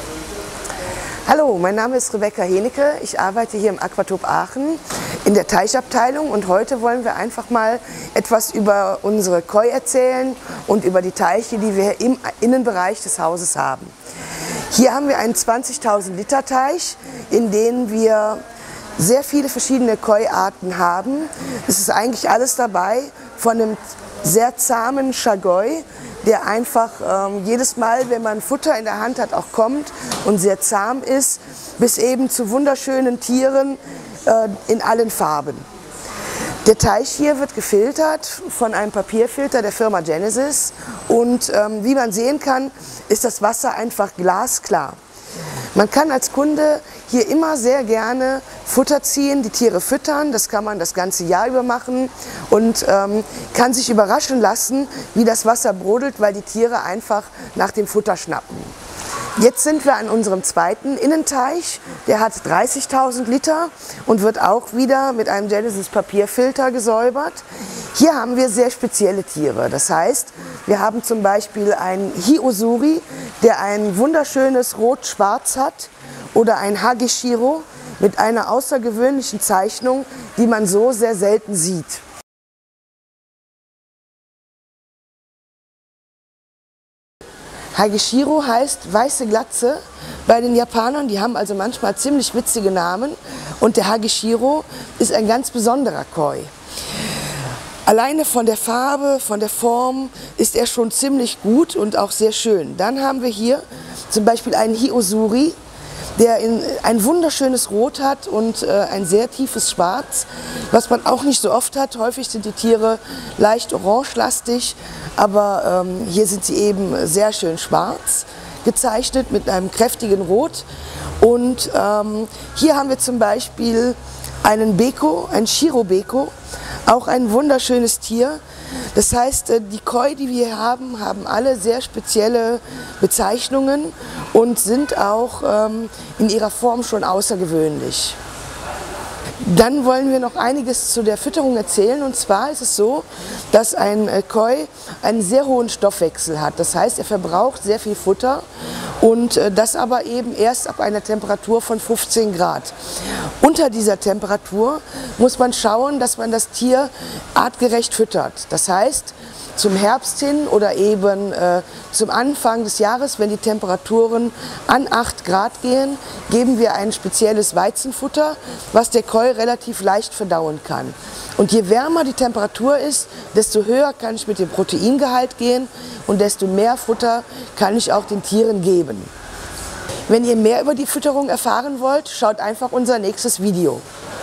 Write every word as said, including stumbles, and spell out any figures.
Hallo, mein Name ist Rebecca Henecke. Ich arbeite hier im Aquatop Aachen in der Teichabteilung und heute wollen wir einfach mal etwas über unsere Koi erzählen und über die Teiche, die wir im Innenbereich des Hauses haben. Hier haben wir einen zwanzigtausend Liter Teich, in dem wir sehr viele verschiedene Koi-Arten haben. Es ist eigentlich alles dabei, von einem sehr zahmen Chagoi, der einfach ähm, jedes Mal, wenn man Futter in der Hand hat, auch kommt und sehr zahm ist, bis eben zu wunderschönen Tieren äh, in allen Farben. Der Teich hier wird gefiltert von einem Papierfilter der Firma Genesis und ähm, wie man sehen kann, ist das Wasser einfach glasklar. Man kann als Kunde hier immer sehr gerne Futter ziehen, die Tiere füttern, das kann man das ganze Jahr über machen und ähm, kann sich überraschen lassen, wie das Wasser brodelt, weil die Tiere einfach nach dem Futter schnappen. Jetzt sind wir an unserem zweiten Innenteich, der hat dreißigtausend Liter und wird auch wieder mit einem Genesis Papierfilter gesäubert. Hier haben wir sehr spezielle Tiere, das heißt, wir haben zum Beispiel einen Hi-Usuri, der ein wunderschönes Rot-Schwarz hat, oder ein Hageshiro mit einer außergewöhnlichen Zeichnung, die man so sehr selten sieht. Hageshiro heißt weiße Glatze bei den Japanern, die haben also manchmal ziemlich witzige Namen und der Hageshiro ist ein ganz besonderer Koi. Alleine von der Farbe, von der Form ist er schon ziemlich gut und auch sehr schön. Dann haben wir hier zum Beispiel einen Hi-Usuri, der in ein wunderschönes Rot hat und äh, ein sehr tiefes Schwarz, was man auch nicht so oft hat. Häufig sind die Tiere leicht orangelastig, aber ähm, hier sind sie eben sehr schön schwarz gezeichnet mit einem kräftigen Rot. Und ähm, hier haben wir zum Beispiel einen Beko, ein Shirobeko, auch ein wunderschönes Tier. Das heißt, die Koi, die wir hier haben, haben alle sehr spezielle Bezeichnungen und sind auch ähm, in ihrer Form schon außergewöhnlich. Dann wollen wir noch einiges zu der Fütterung erzählen, und zwar ist es so, dass ein Koi einen sehr hohen Stoffwechsel hat. Das heißt, er verbraucht sehr viel Futter und das aber eben erst ab einer Temperatur von fünfzehn Grad. Unter dieser Temperatur muss man schauen, dass man das Tier artgerecht füttert. Das heißt, zum Herbst hin oder eben äh, zum Anfang des Jahres, wenn die Temperaturen an acht Grad gehen, geben wir ein spezielles Weizenfutter, was der Koi relativ leicht verdauen kann. Und je wärmer die Temperatur ist, desto höher kann ich mit dem Proteingehalt gehen und desto mehr Futter kann ich auch den Tieren geben. Wenn ihr mehr über die Fütterung erfahren wollt, schaut einfach unser nächstes Video.